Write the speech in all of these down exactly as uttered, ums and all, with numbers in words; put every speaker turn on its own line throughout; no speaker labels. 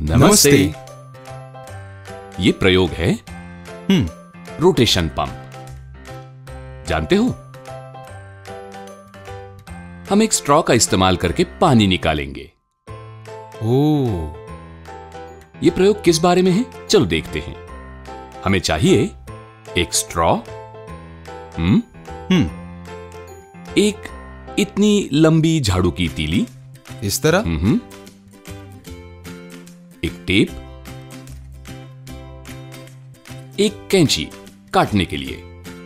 नमस्ते।
ये प्रयोग है
हम्म
रोटेशन पंप। जानते हो, हम एक स्ट्रॉ का इस्तेमाल करके पानी निकालेंगे।
ओ,
ये प्रयोग किस बारे में है, चलो देखते हैं। हमें चाहिए एक स्ट्रॉ, हम्म
हम्म
एक इतनी लंबी झाड़ू की तीली,
इस तरह।
हम्म एक टेप, एक कैंची काटने के लिए,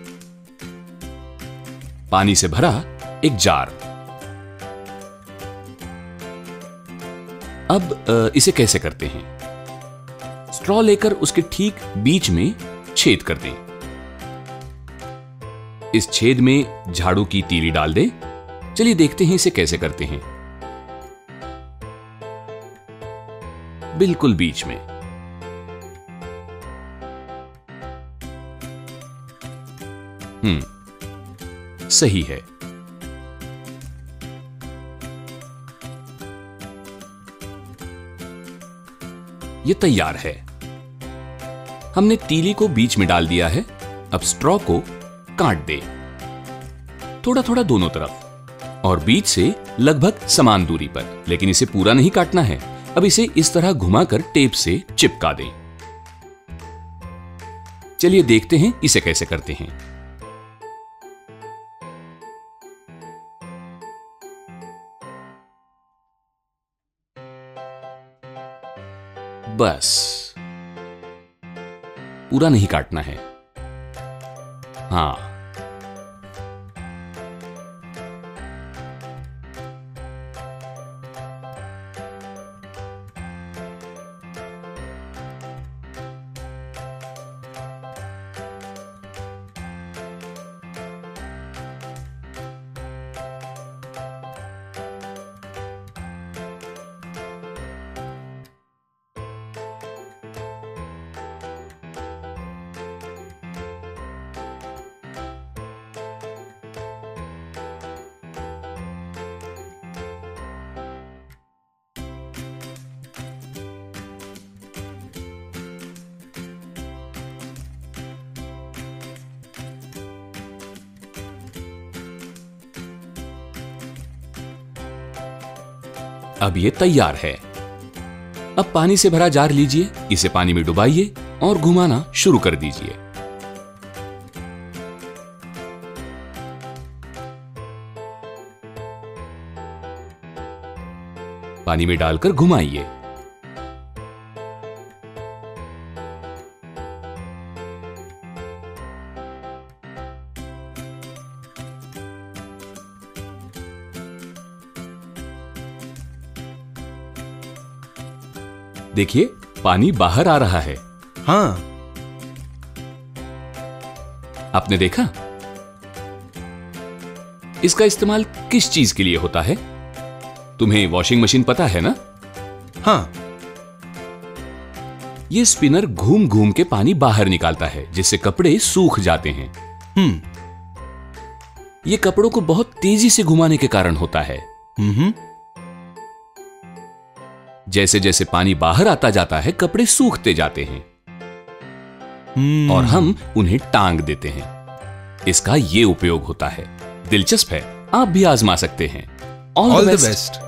पानी से भरा एक जार। अब इसे कैसे करते हैं? स्ट्रॉ लेकर उसके ठीक बीच में छेद कर दें। इस छेद में झाड़ू की तीली डाल दें। चलिए देखते हैं इसे कैसे करते हैं। बिल्कुल बीच में। हम्म सही है। ये तैयार है। हमने तीली को बीच में डाल दिया है। अब स्ट्रॉ को काट दे, थोड़ा थोड़ा दोनों तरफ और बीच से लगभग समान दूरी पर, लेकिन इसे पूरा नहीं काटना है। अब इसे इस तरह घुमाकर टेप से चिपका दें। चलिए देखते हैं इसे कैसे करते हैं। बस, पूरा नहीं काटना है। हां, अब ये तैयार है। अब पानी से भरा जार लीजिए, इसे पानी में डुबाइए और घुमाना शुरू कर दीजिए। पानी में डालकर घुमाइए। देखिए, पानी बाहर आ रहा है।
हाँ,
आपने देखा? इसका इस्तेमाल किस चीज के लिए होता है? तुम्हें वॉशिंग मशीन पता है ना?
हाँ।
ये स्पिनर घूम घूम के पानी बाहर निकालता है, जिससे कपड़े सूख जाते हैं।
हम्म
ये कपड़ों को बहुत तेजी से घुमाने के कारण होता है।
हम्म
जैसे जैसे पानी बाहर आता जाता है, कपड़े सूखते जाते हैं
हम्म
और हम उन्हें टांग देते हैं। इसका ये उपयोग होता है। दिलचस्प है, आप भी आजमा सकते हैं।
All the best.